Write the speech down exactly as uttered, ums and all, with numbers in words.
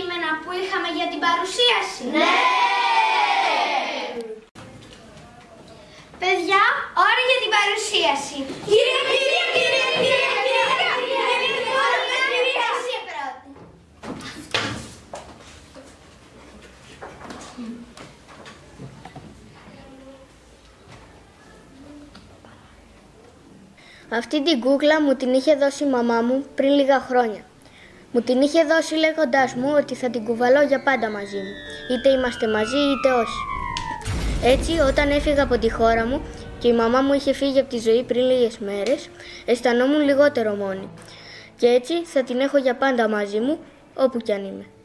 κείμενα που είχαμε για την παρουσίαση? Ναι! Παιδιά, ώρα για την παρουσίαση. Κυρία, κυρία, κυρία, κυρία, κυρία, κυρία, Εσύ πρώτη. Αυτή την κούκλα μου την είχε δώσει η μαμά μου πριν λίγα χρόνια. Μου την είχε δώσει λέγοντάς μου ότι θα την κουβαλώ για πάντα μαζί μου, είτε είμαστε μαζί είτε όχι. Έτσι, όταν έφυγα από τη χώρα μου και η μαμά μου είχε φύγει από τη ζωή πριν λίγες μέρες, αισθανόμουν λιγότερο μόνη. Και έτσι θα την έχω για πάντα μαζί μου, όπου κι αν είμαι.